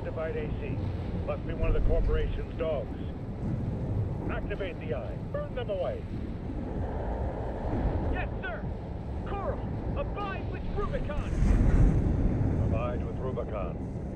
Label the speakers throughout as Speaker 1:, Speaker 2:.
Speaker 1: unidentified AC. Must be one of the corporation's dogs. Activate the eye. Burn them away.
Speaker 2: Yes, sir! Coral, abide with Rubicon!
Speaker 1: Abide with Rubicon.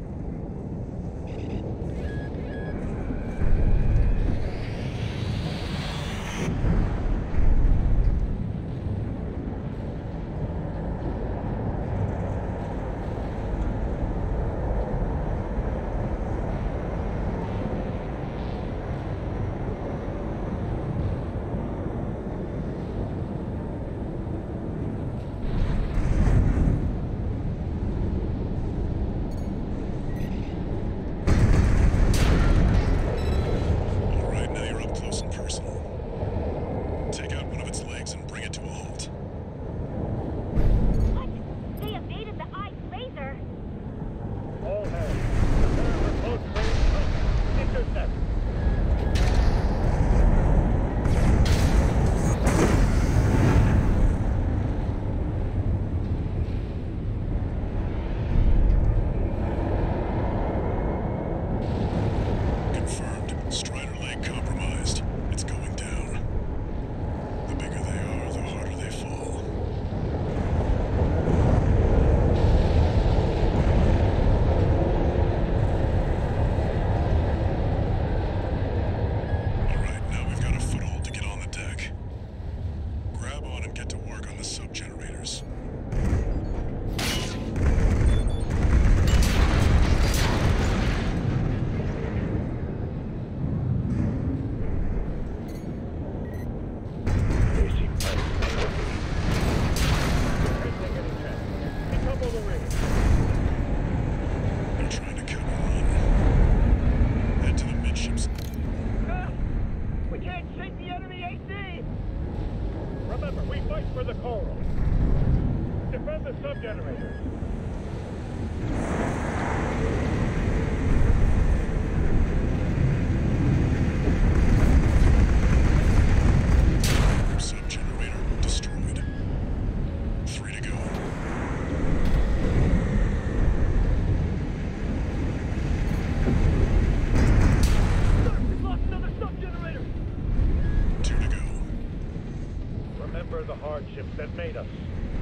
Speaker 1: That made us.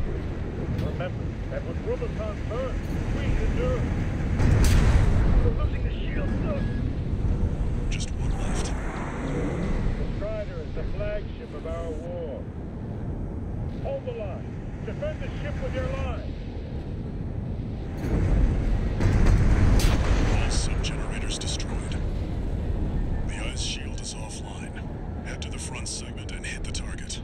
Speaker 1: Remember that when Rubicon burns, we endure. We're losing the shield soon.
Speaker 3: Just one left.
Speaker 1: The Strider is the flagship of our war. Hold the line. Defend the ship with your lives.
Speaker 3: All sub-generators destroyed. The Eye's shield is offline. Head to the front segment and hit the target.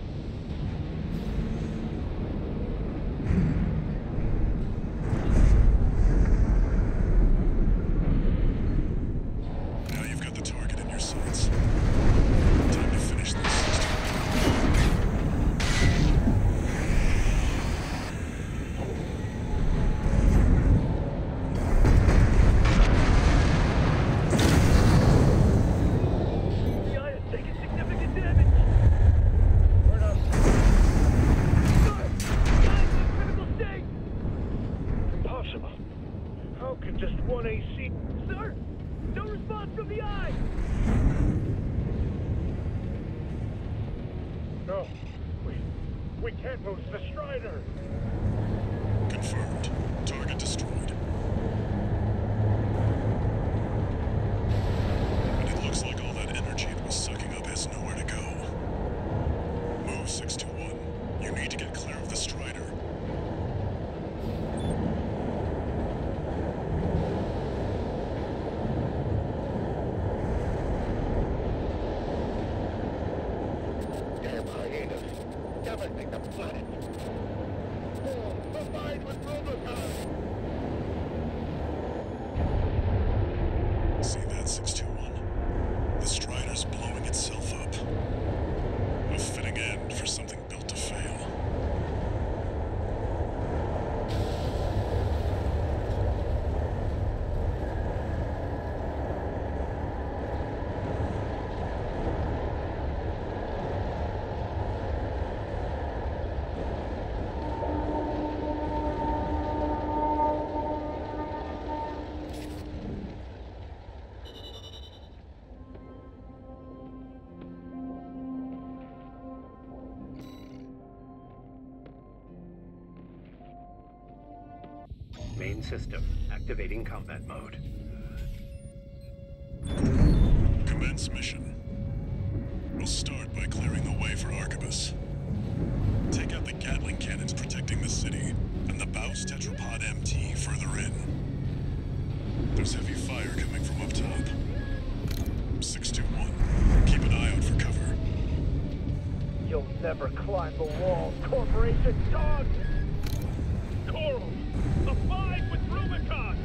Speaker 1: No, we can't lose the Strider.
Speaker 3: Confirmed. Target destroyed. And it looks like all that energy it was sucking up has nowhere to go. Move 621. You need to get clear of the Strider.
Speaker 1: Damn hyenas! Devastating the planet!
Speaker 4: Main system, activating combat mode.
Speaker 3: Commence mission. We'll start by clearing the way for Arquebus. Take out the Gatling cannons protecting the city, and the Baus Tetrapod MT further in. There's heavy fire coming from up top. 621, keep an eye out for cover.
Speaker 2: You'll never climb the walls, Corporation dog!
Speaker 1: Coral! Abide with Rubicon!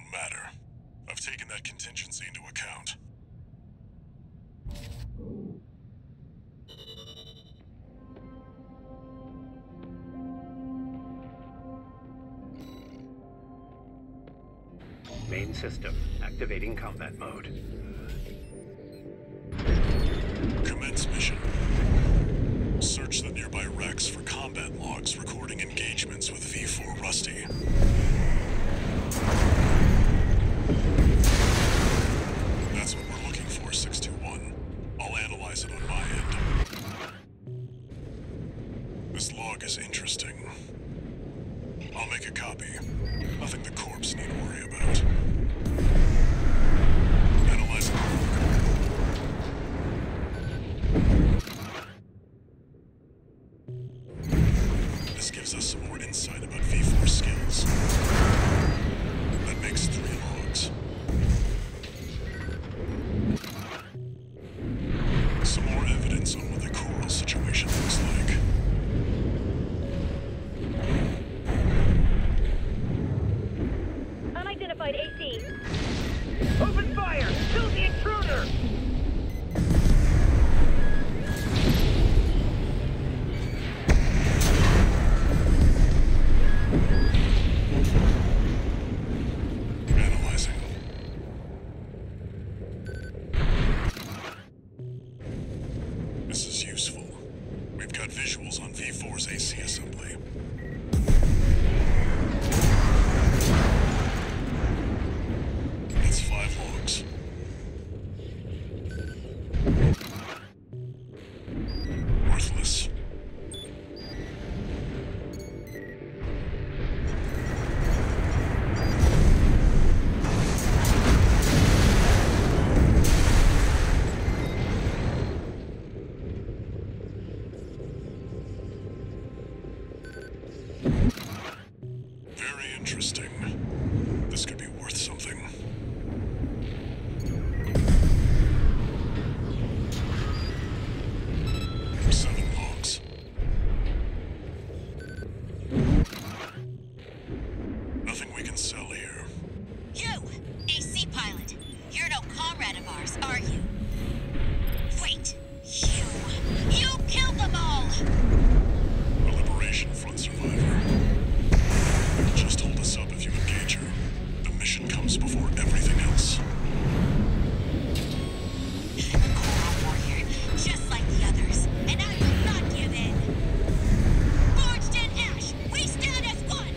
Speaker 3: won't matter. I've taken that contingency into account.
Speaker 4: Main system activating combat mode.
Speaker 3: Commence mission. Search the nearby wrecks for combat logs recording engagements with V4 Rusty. That's what we're looking for, 621. I'll analyze it on my end. This log is interesting. I'll make a copy. Nothing the corps need to worry about. Analyze the log. This gives us some more insight about V4 skills. That makes 3 logs. Some more evidence on what the coral situation looks like.
Speaker 5: Unidentified AC.
Speaker 2: Open fire! Kill the intruder!
Speaker 3: Analyzing. This is useful. We've got visuals on V4's AC assembly. That's 5 logs. Worthless. Very interesting. This could be worth something. Seven logs. Nothing we can sell here.
Speaker 6: You, AC pilot. You're no comrade of ours, are you? Wait, you killed them all!
Speaker 3: A Liberation Front survivor. Just hold us up if you engage her. The mission comes before everything else.
Speaker 6: I'm a Coral warrior, just like the others, and I will not give in. Forged in ash, we stand as one!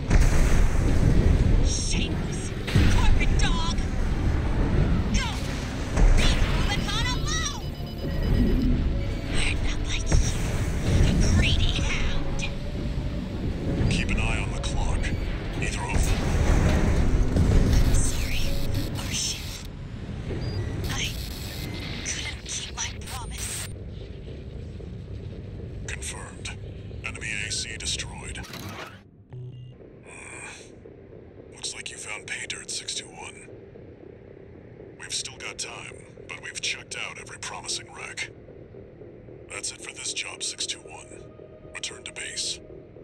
Speaker 6: Shameless, corporate dog! Go! Leave Rubicon alone! We're not like you, a greedy hound.
Speaker 3: Keep an eye on the clock. Either of them.
Speaker 6: I'm sorry, Arshif. I couldn't keep my promise.
Speaker 3: Confirmed. Enemy AC destroyed. Looks like you found pay dirt, 621. We've still got time, but we've checked out every promising wreck. That's it for this job, 621. Return to base.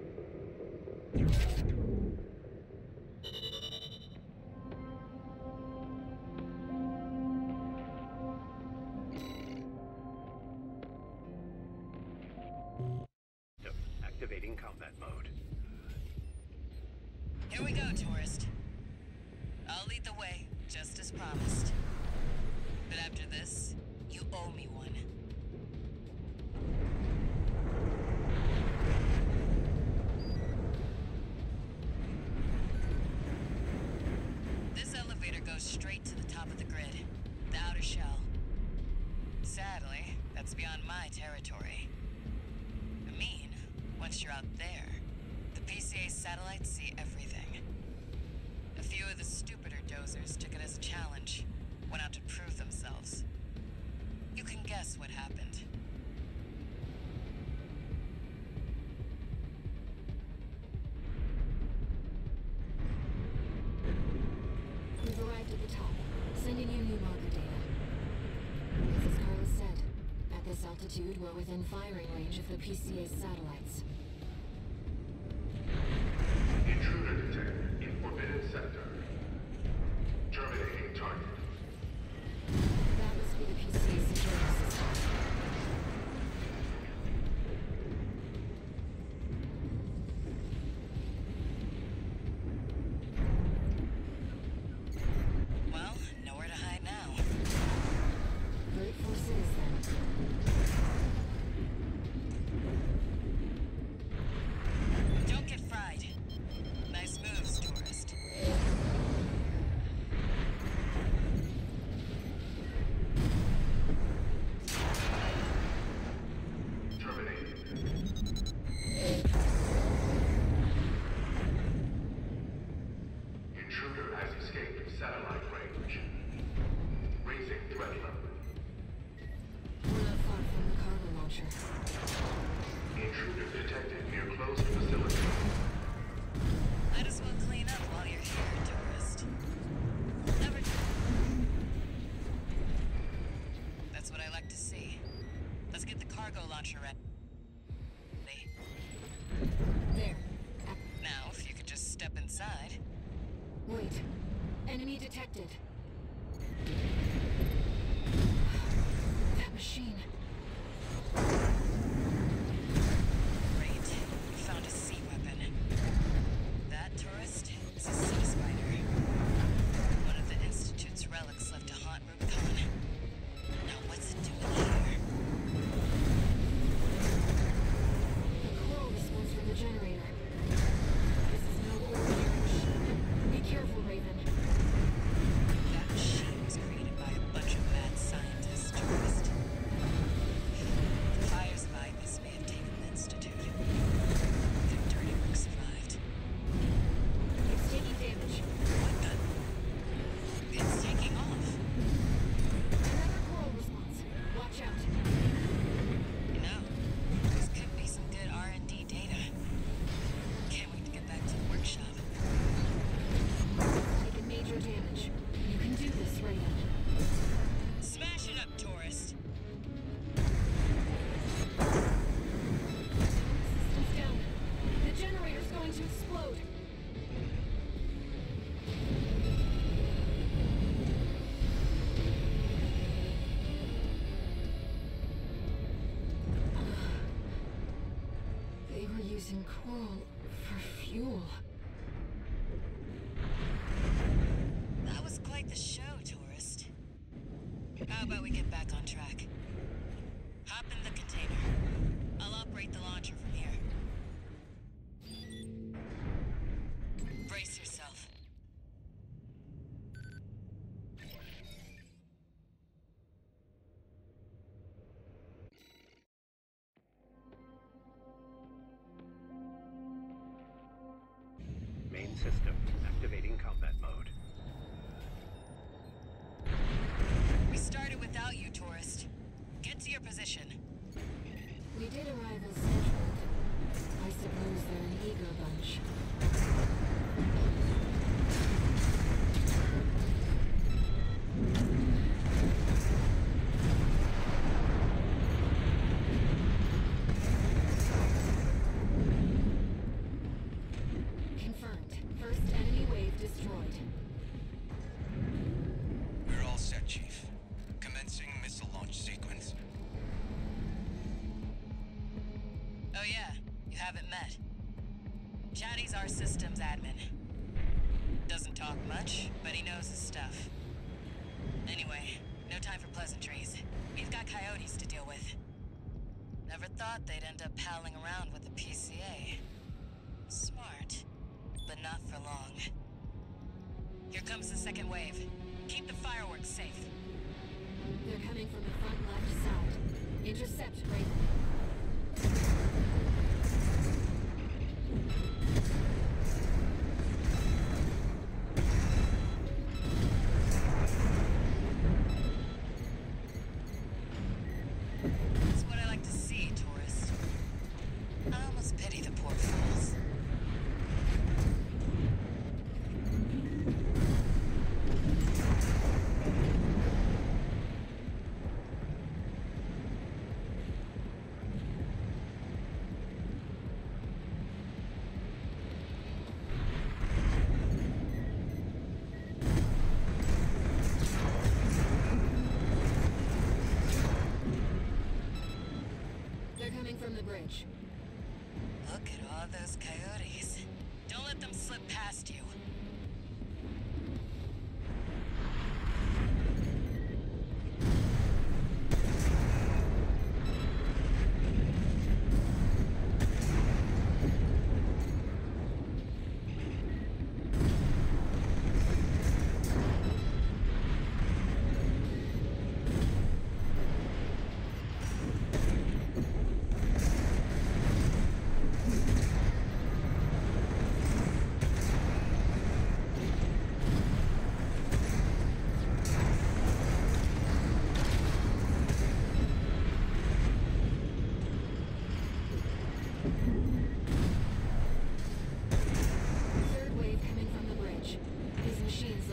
Speaker 4: Activating combat mode.
Speaker 6: Here we go, tourist. I'll lead the way, just as promised. But after this, you owe me one. This elevator goes straight to the top of the grid, the outer shell. Sadly, that's beyond my territory. I mean, once you're out there, the PCA satellites see everything. A few of the stupider dozers took it as a challenge, went out to prove themselves. You can guess what happened.
Speaker 7: We've arrived at the top, sending you new marker data. As Carlos said, at this altitude, we're within firing range of the PCA's satellites.
Speaker 8: Intruder detected in forbidden sector.
Speaker 5: has escaped satellite range. Raising threat level.
Speaker 7: We're not far from the cargo launcher.
Speaker 5: Intruder detected near closed facility.
Speaker 6: Might as well clean up while you're here, tourist. Never. That's what I like to see. Let's get the cargo launcher ready.
Speaker 7: There.
Speaker 6: Now, if you could just step inside.
Speaker 7: Wait. Enemy detected. That machine.
Speaker 6: Great. We found a sea weapon. That tourist is a sea spider. One of the Institute's relics left to haunt Rubicon. Now what's it doing here?
Speaker 7: The coral response from the generator. This is no ordinary machine. Be careful, Raven.
Speaker 6: That machine was created by a bunch of mad scientists, tourist. The fires of Ibis may have taken the Institute. Their dirty work survived.
Speaker 7: It's taking damage.
Speaker 6: What the? It's taking off.
Speaker 7: Another coral response. Watch out.
Speaker 6: You know, this could be some good R&D data. Can't wait to get back to the workshop.
Speaker 7: Taking major damage. You can do this, Raven.
Speaker 6: Smash it up, tourist.
Speaker 7: Systems down. The generator's going to explode. They were using coral for fuel.
Speaker 6: That was quite the show, tourist. How about we get back on track? Hop in the container. I'll operate the launcher from here. Brace yourself.
Speaker 4: Main system activating combat mode.
Speaker 6: We started without you, tourist. Get to your position.
Speaker 7: We did arrive as scheduled. I suppose they're an eager bunch. Confirmed. First enemy wave destroyed.
Speaker 8: We're all set, Chief. Commencing missile launch sequence.
Speaker 6: Oh yeah, you haven't met. Chatty's our systems admin. Doesn't talk much, but he knows his stuff. Anyway, no time for pleasantries. We've got coyotes to deal with. Never thought they'd end up palling around with the PCA. Smart, but not for long. Here comes the second wave. Keep the fireworks safe.
Speaker 7: They're coming from the front left side. Intercept, Raven.
Speaker 6: That's what I like to see, tourist. I almost pity the poor fools.
Speaker 7: They're coming from the bridge.
Speaker 6: Look at all those coyotes. Don't let them slip past you.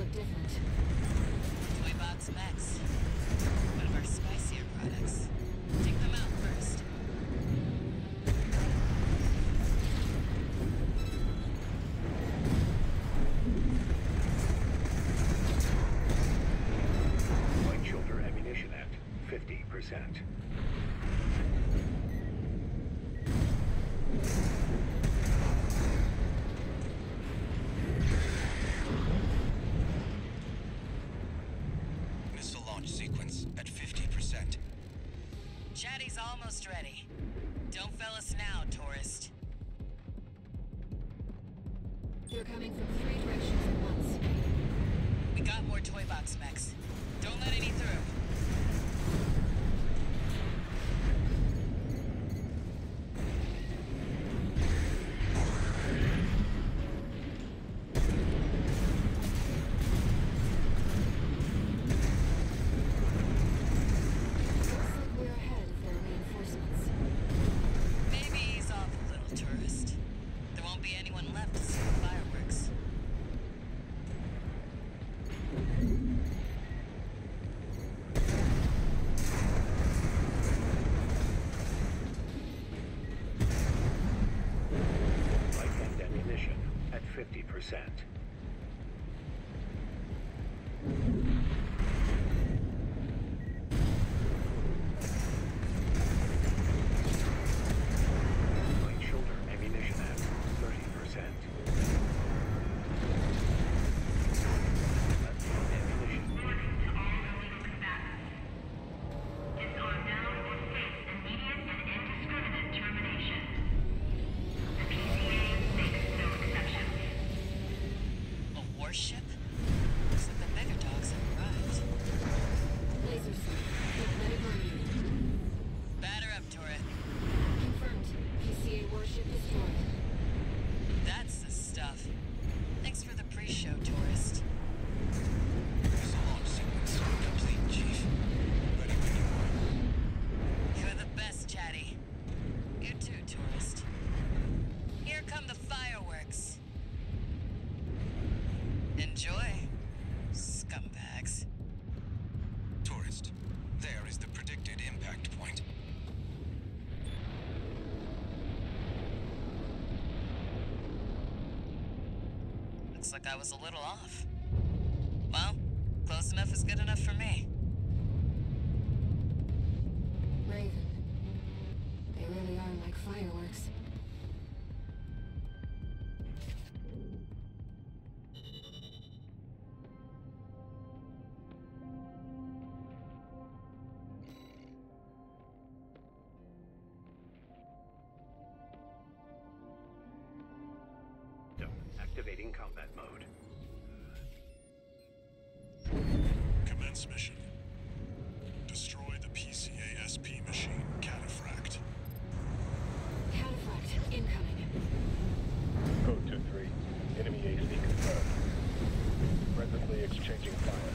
Speaker 7: look different.
Speaker 6: Toy Box Max. One of our spicier products. Take them out first.
Speaker 4: Light shoulder ammunition at 50%.
Speaker 8: Missile launch sequence at 50%.
Speaker 6: Chatty's almost ready. Don't fail us now, tourist.
Speaker 7: They're coming from 3 directions at once.
Speaker 6: We got more Toy Box Mechs. Don't let any through.
Speaker 7: Looks like we're ahead of their reinforcements.
Speaker 6: Maybe ease off a little, tourist. There won't be anyone left to see the fireworks.
Speaker 4: Light and ammunition at 50%. Light shoulder ammunition at 30%. Left hand ammunition.
Speaker 9: Warning to all illegal combatants. Disarm now or face immediate and indiscriminate termination. The PCA makes no exceptions.
Speaker 6: A warship? Looks like the bigger dogs have arrived.
Speaker 7: Laser sight. Let it burn you.
Speaker 6: Batter up, turret.
Speaker 7: Confirmed. PCA warship destroyed.
Speaker 6: That's the stuff. Thanks for the pre-show, tourist.
Speaker 8: Missile launch sequence complete, Chief. Ready when you are.
Speaker 6: You're the best, Chatty. You too, tourist. Here come the fireworks. Enjoy, scumbags.
Speaker 8: Tourist, there is the predicted impact point.
Speaker 6: Looks like I was a little off. Well, close enough is good enough for me.
Speaker 7: Raven. They really are like fireworks.
Speaker 4: Activating combat mode.
Speaker 3: Commence mission. Destroy the PCA-SP machine, Cataphract.
Speaker 7: Cataphract incoming.
Speaker 1: Code 2-3. Enemy AC confirmed. Presently exchanging fire.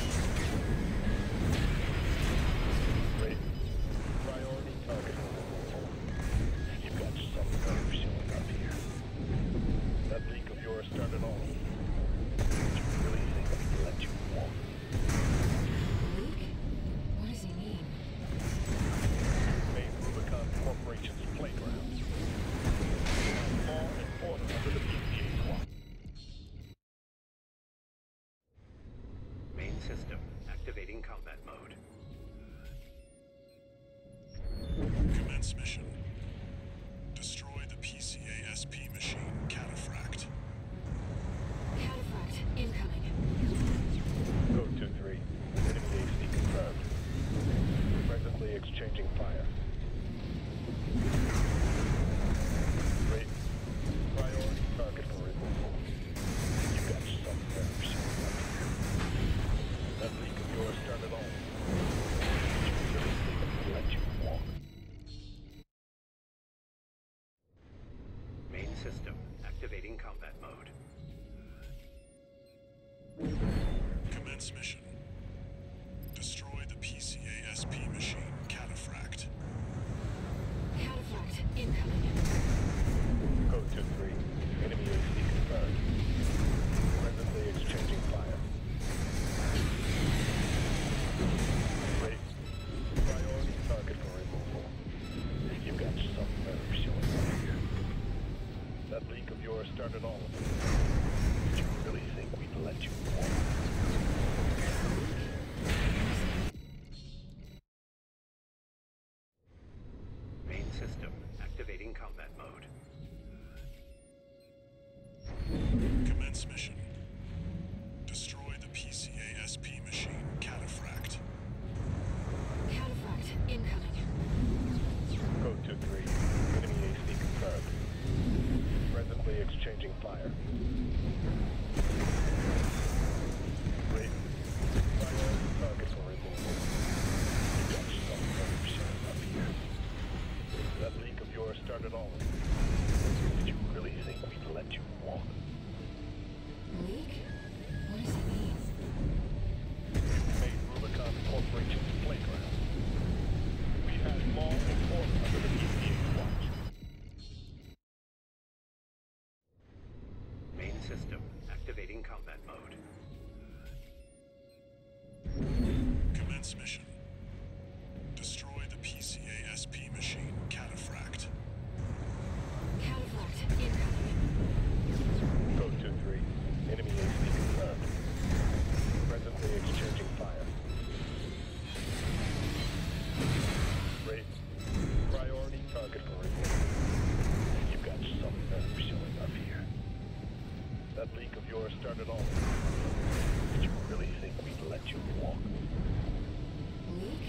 Speaker 1: Raven. Priority target. You've got some nerve showing up here. That leak of yours started all. Do you really think I can let you walk?
Speaker 7: Leak? What does he mean?
Speaker 1: Made Rubicon Corporation's playgrounds. Law and order under the PCA squad.
Speaker 4: Main system. Activating combat mode.
Speaker 3: Commence mission. Destroy the PCA-SP machine, Cataphract.
Speaker 7: Cataphract incoming.
Speaker 1: Code 2-3. Enemy AC confirmed. Presently exchanging fire. Raven. Priority target for removal. You've got some nerve showing up here. That leak of yours started all. Do you really think I can let you walk?
Speaker 4: Main system. Activating combat mode.
Speaker 3: Commence mission. Destroy the PCA-SP machine, Cataphract.
Speaker 7: Cataphract incoming.
Speaker 1: Code 2-3. Enemy AC confirmed. Presently exchanging fire.
Speaker 4: system activating combat mode.
Speaker 3: Commence mission. Destroy the PCA SP machine, Cataphract.
Speaker 7: Cataphract, incoming.
Speaker 1: Code 2-3. Enemy AC confirmed. Presently exchanging fire. Raid. Priority target for reward. You've got some nerve showing up here. That leak of yours started all this. Did you really think we'd let you walk?
Speaker 7: Leak?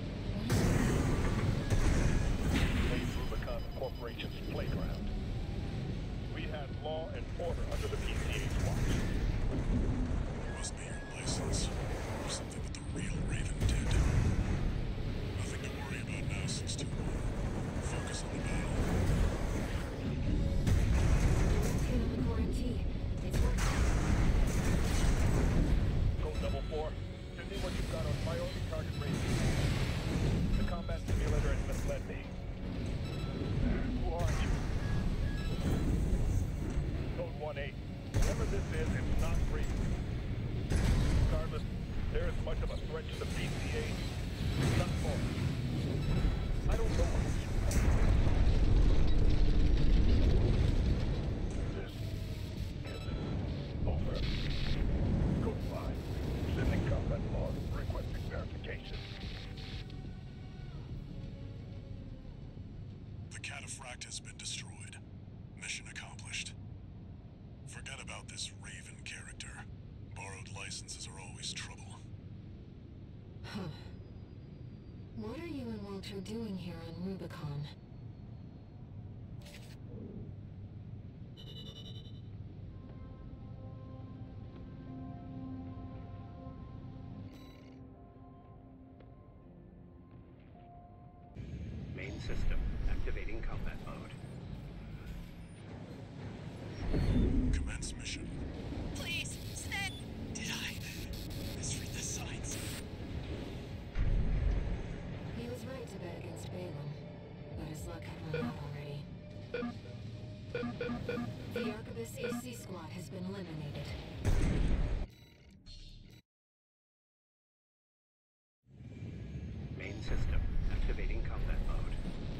Speaker 1: Leave Rubicon Corporation's playground. We had law and order under the PCA's watch.
Speaker 3: Must be your license. Or something that the real Raven did. Nothing to worry about now, 621. Focus on the battle.
Speaker 7: Hit on the core MT. It's working.
Speaker 1: Code 4. Send me what you've got on priority target rating. The combat simulator has misled me. Who are you? Code 1-8. Whatever this is, it's not Raven. Regardless, they're as much of a threat to the PCA. Not more. I don't know what you are. This isn't over. Code 5. Sending combat log. Requesting verification.
Speaker 3: The Cataphract has been destroyed. Mission accomplished. Forget about this Raven character. Borrowed licenses are always trouble.
Speaker 7: Huh. What are you and Walter doing here on Rubicon?
Speaker 4: Main system activating combat mode.
Speaker 3: Commence mission.
Speaker 6: Please, stay.
Speaker 8: Did I misread the signs?
Speaker 7: He was right to bet against Balaam, but his luck had run out already. The Arquebus AC squad has been eliminated.
Speaker 4: Main system activating combat mode.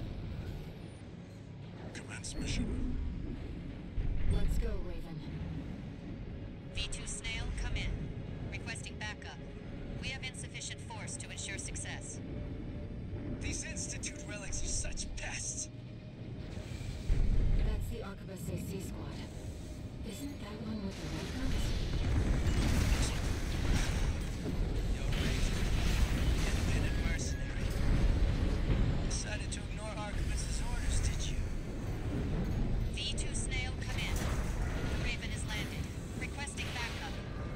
Speaker 3: Commence mission.
Speaker 7: Let's go, Raven.
Speaker 6: V2 Snail, come in. Requesting backup. We have insufficient force to ensure success.
Speaker 8: These Institute relics are such pests.
Speaker 7: That's the Arquebus AC squad. Isn't that one with the red guns?
Speaker 8: Yo, Raven, independent mercenary. Decided to ignore Arquebus's orders, did you?
Speaker 6: V2 Snail, come in. The Raven has landed. Requesting backup.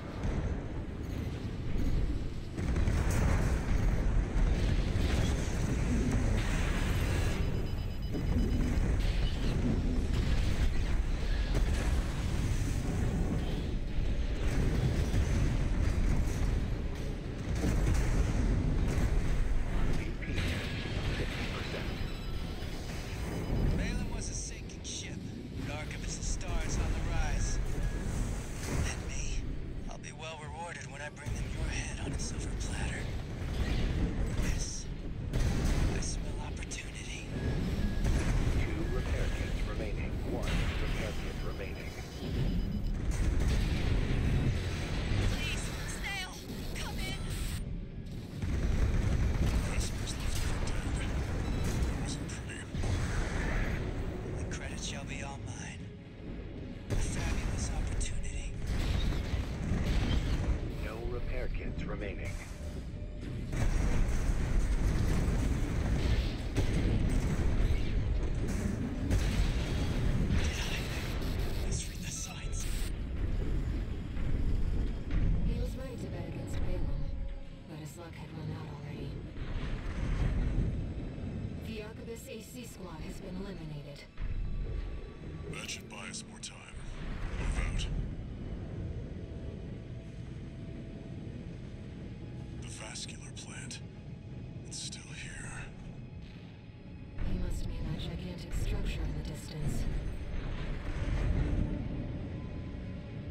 Speaker 8: Balaam was a sinking ship, but Arquebus's stars on the rise. And me, I'll be well rewarded when I bring them your head on a silver platter. Yes, I smell opportunity.
Speaker 4: 2 repair kits remaining. 1 repair kit remaining.
Speaker 6: Please, Snail, come in.
Speaker 3: Vesper's left for dead. That wasn't pretty.
Speaker 8: The credit shall be all mine. A fabulous opportunity.
Speaker 4: No repair kits remaining.
Speaker 8: Did I misread the signs?
Speaker 7: He was right to bet against Balaam, but his luck had run out already. The Arquebus AC squad has been eliminated.
Speaker 3: That should buy us more time. Move out. The vascular plant. It's still here.
Speaker 7: He must mean that gigantic structure in the distance.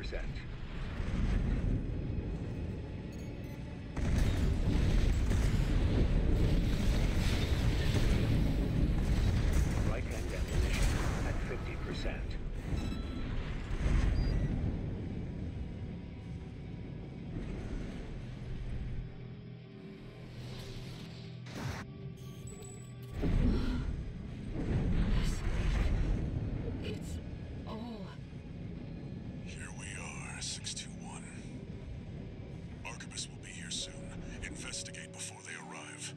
Speaker 4: Right-hand ammunition at 50%.
Speaker 7: It's all.
Speaker 3: Here we are, 621. Arquebus will be here soon. Investigate before they arrive.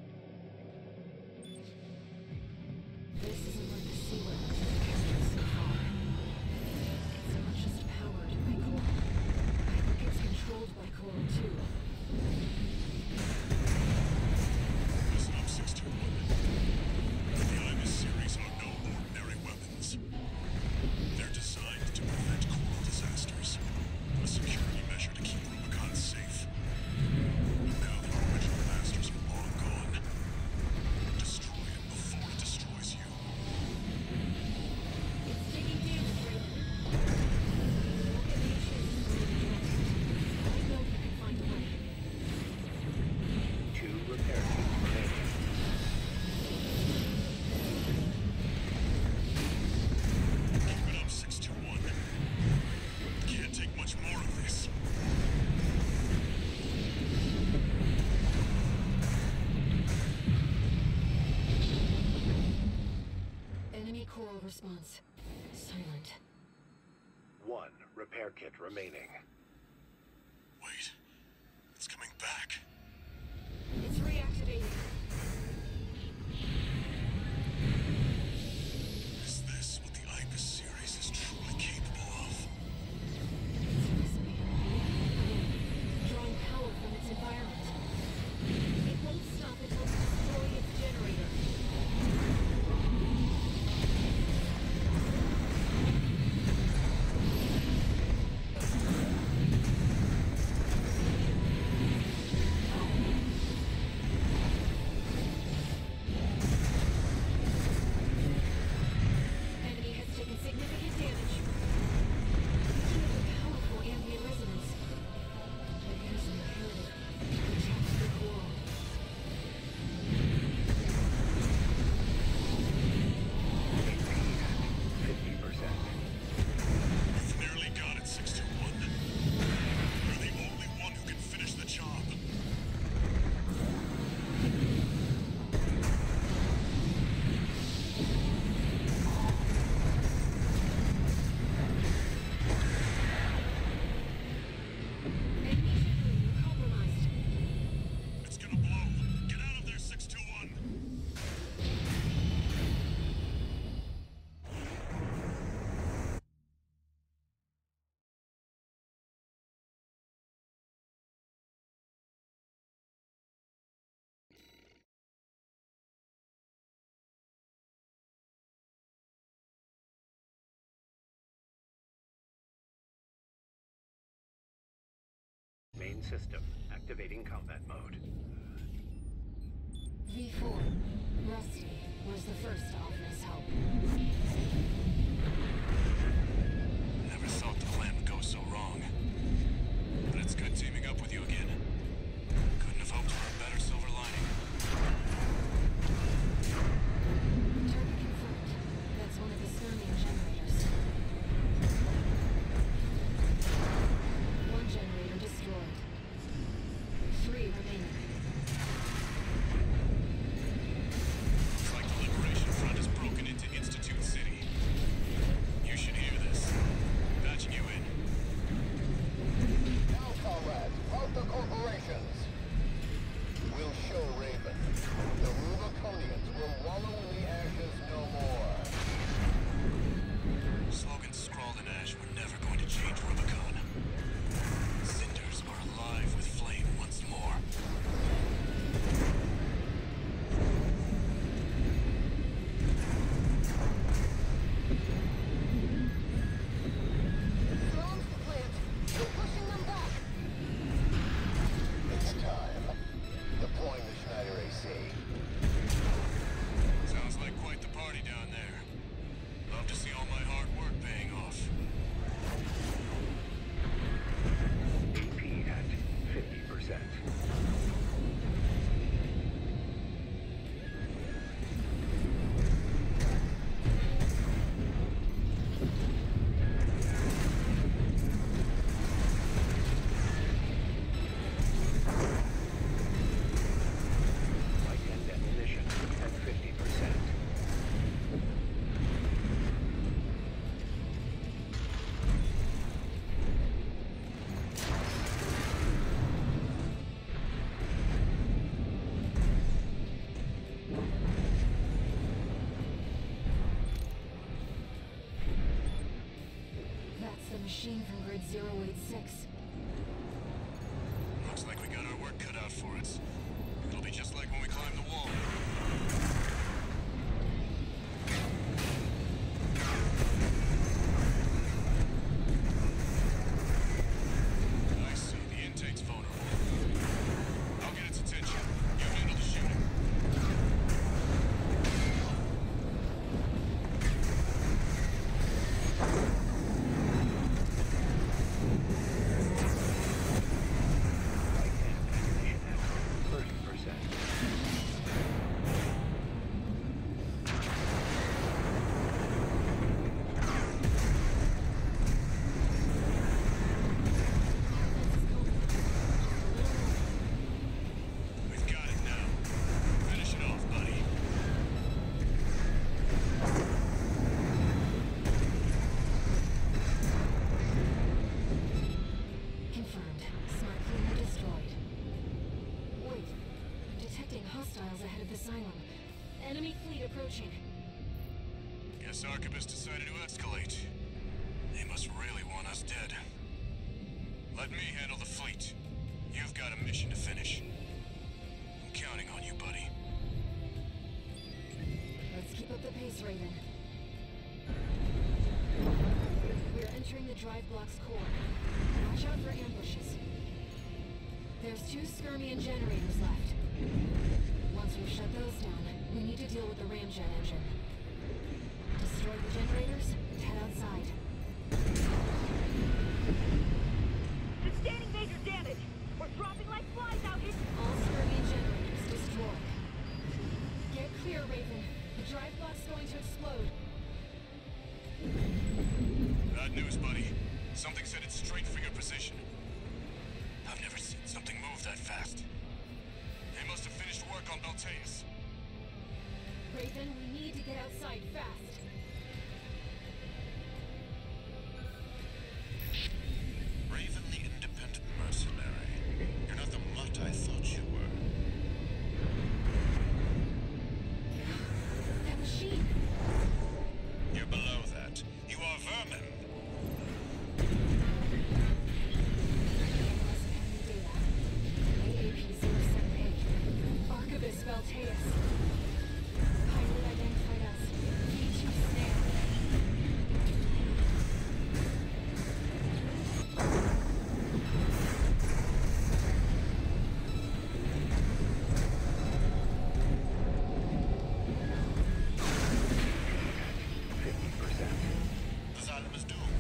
Speaker 7: This isn't like the sea weapons we've captured so far. It's not just powered by Coral. I think it's controlled by Coral too.
Speaker 3: Listen up, 621. The Ibis series are no ordinary weapons. They're designed to prevent coral disasters. A security measure to keep Rubicon safe. But now the original masters are long gone. Destroy it before it destroys you.
Speaker 7: It's taking damage, Raven. Don't get any chances to make it. I know you can find a way.
Speaker 4: 2 repair kits remaining.
Speaker 3: Keep it up, 621. Can't take much more of this.
Speaker 7: Enemy Coral response. Silent.
Speaker 4: 1 repair kit remaining.
Speaker 3: Wait. It's coming back.
Speaker 7: It's reactivating.
Speaker 3: Is this what the Ibis series is truly capable of?
Speaker 7: It's a resonator. Drawing power from its environment. It won't stop until we destroy its generator. Enemy has taken significant damage. Due to the powerful ambient resonance. It is imperative to protect the Coral.
Speaker 4: AP at 50%.
Speaker 3: You've nearly got it, 621. You're the only one who can finish the job.
Speaker 7: Enemy generator compromised.
Speaker 3: It's gonna blow. Get out of there, 621.
Speaker 4: Main system activating combat mode.
Speaker 7: V4. Rusty was the first to offer his help.
Speaker 8: Never thought the plan would go so wrong. But it's good teaming up with you again. Couldn't have hoped for a better silver lining.
Speaker 7: Target confirmed. That's one of the Spermian generators. One generator destroyed. 3 remaining.
Speaker 8: Looks like the Liberation Front has broken into Institute City. You should hear this. Patching you in.
Speaker 5: Now, comrades, rout the
Speaker 7: miles ahead of the Xylem. Enemy fleet approaching.
Speaker 3: Guess Arquebus decided to escalate. They must really want us dead. Let me handle the fleet. You've got a mission to finish. I'm counting on you, buddy.
Speaker 7: Let's keep up the pace, Raven. We're entering the drive block's core. Watch out for ambushes. There's 2 Skirmian generators left. Once we've shut those down, we need to deal with the ramjet engine. Destroy the generators and head outside.
Speaker 2: Sustaining major damage. We're dropping like flies out here.
Speaker 7: All Skirmian generators destroyed. Get clear, Raven. The drive block's going to explode.
Speaker 3: Bad news, buddy. Something said it's straight for your position. I've never seen something move that fast. They must have finished work on Balteus.
Speaker 7: Raven, we need to get outside fast.
Speaker 3: Raven the independent mercenary. You're not the mutt I thought you were.
Speaker 7: That machine!
Speaker 3: You're below that. You are vermin.
Speaker 7: AAP-078. Arquebus Balteus. Pilot identified us. V2 Snail.
Speaker 3: The Xylem is doomed.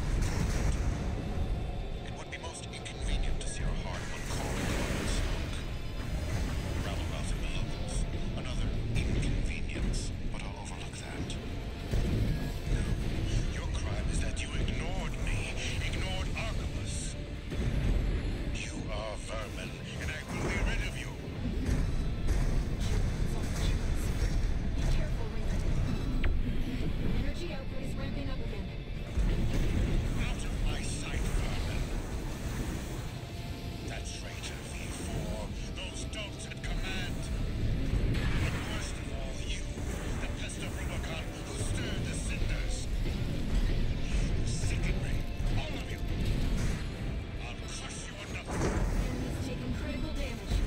Speaker 3: It would be most inconvenient to see our hard-won core in smoke. Rabble-rousing the locals. Another inconvenience, but I'll overlook that. No, your crime is that you ignored me, ignored Arquebus. You are vermin, and I will be rid of you.
Speaker 7: Be careful, Raven. Energy output is ramping up again.
Speaker 3: Out of my sight, vermin. That traitor V4, those dogs at command. But worst of all, you, the pest of Rubicon, who stirred the cinders. You sicken me, all of you. I'll crush you enough.
Speaker 7: Enemy's taking critical damage.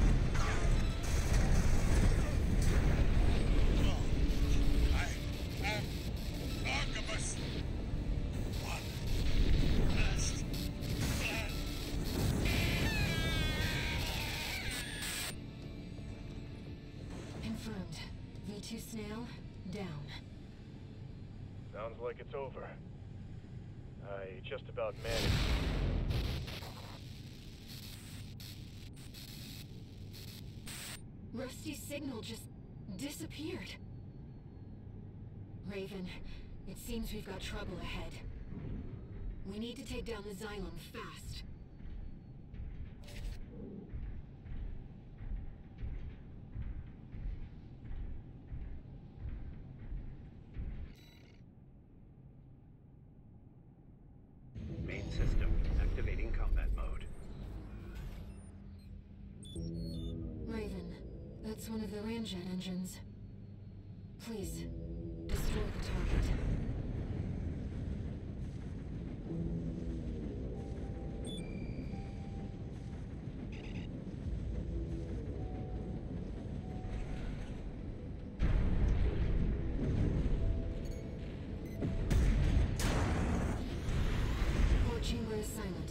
Speaker 3: No, I am Arquebus. One last plan.
Speaker 7: Confirmed. V2 Snail, down.
Speaker 1: Sounds like it's over. I just about managed.
Speaker 7: Rusty's signal just disappeared. Raven, it seems we've got trouble ahead. We need to take down the Xylem fast.
Speaker 4: Main system activating combat mode.
Speaker 7: Raven, that's one of the ramjet engines. Please, destroy the target. Port chamber is silent.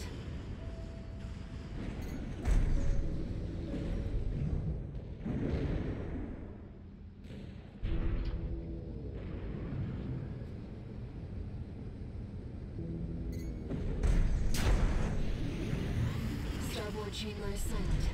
Speaker 7: Starboard chamber is silent.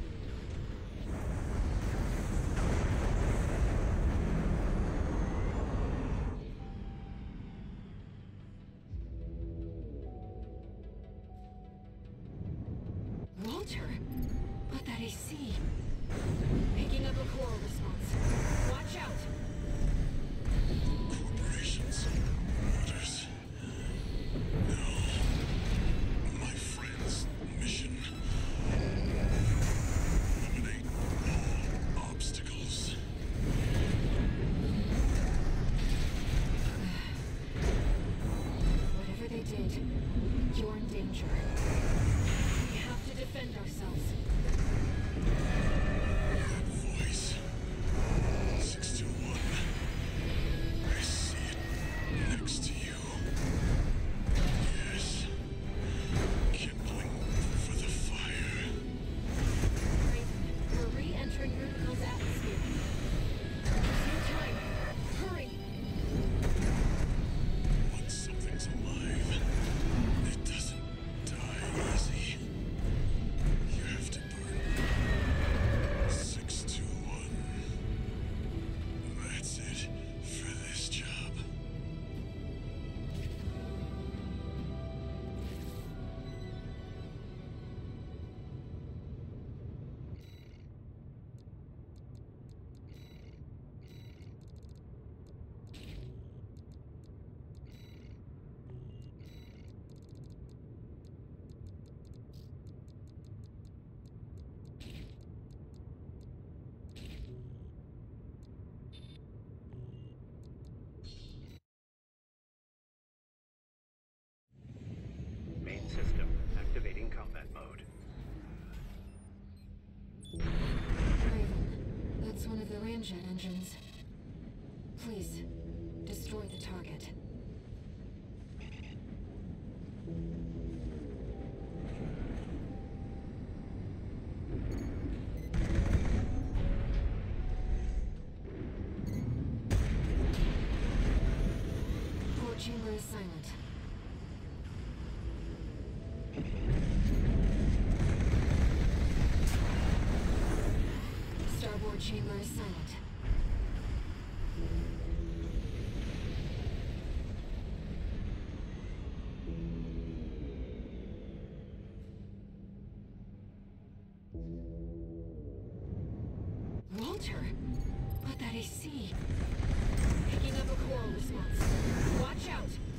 Speaker 7: Walter? But that AC. Picking up a coral response. Watch out!
Speaker 3: Corporations. Orders. No. My friend's mission. Eliminate all obstacles.
Speaker 7: scramjet engines. Please, destroy the target. Port chamber is silent. Starboard chamber is silent. Walter! But that AC! Picking up a coral response. Watch out!